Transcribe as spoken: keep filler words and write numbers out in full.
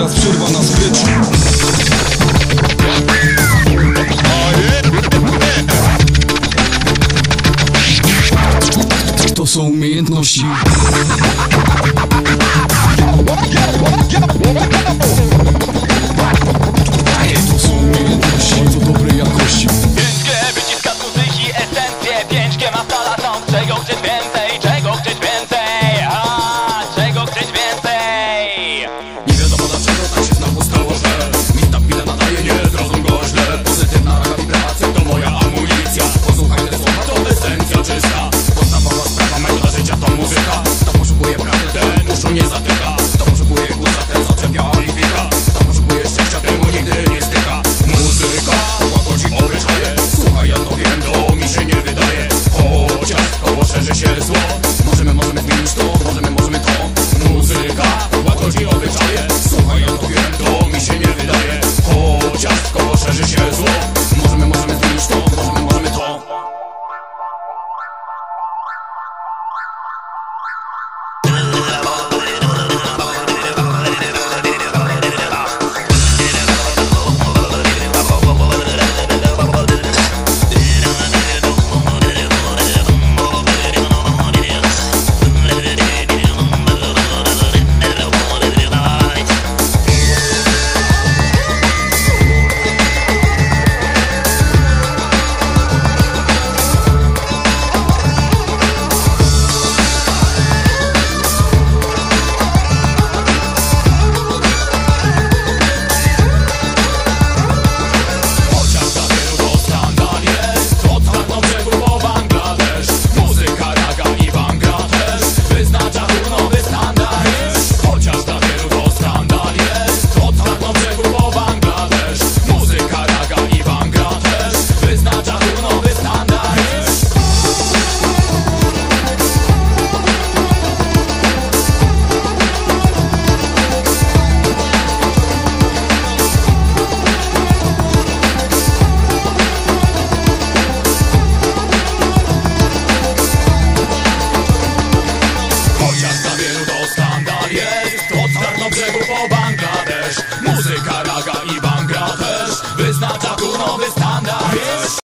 teraz przerwa na skrycz. To są umiejętności. To są umiejętności bardzo dobrej jakości. pięć G wyciska z muzyki esencję. pięć G ma stala sound. Czego chcieć więcej? Czego chcieć więcej? A, czego chcieć więcej? Nie wiadomo dlaczego tak się znowu stało, że mi ta chwila nadaje, nie zrozum go źle. Pozytywna raga wibracja to moja amunicja. Posłuchaj te słowa, to esencja czysta. Podstawowa sprawa, metoda życia to muzyka. Kto poszukuje prawdy, ten uszu nie zatyka. Kto poszukuje kursa, ten zaczepia i wika. Kto poszukuje szczęścia, temu nigdy nie styka. Muzyka łagodzi obyczaje. Słuchaj, ja to wiem, to mi się nie wydaje. Chociaż koło szerzy się zło. Możemy, możemy zmienić to, możemy, możemy to. Muzyka łagodzi obyczaje. Słuchaj, ja to wiem, to mi się nie wydaje. Chociaż koło szerzy się zło. Możemy, możemy zmienić to, możemy, możemy to. Brzegu po Bangladesz, muzyka, raga i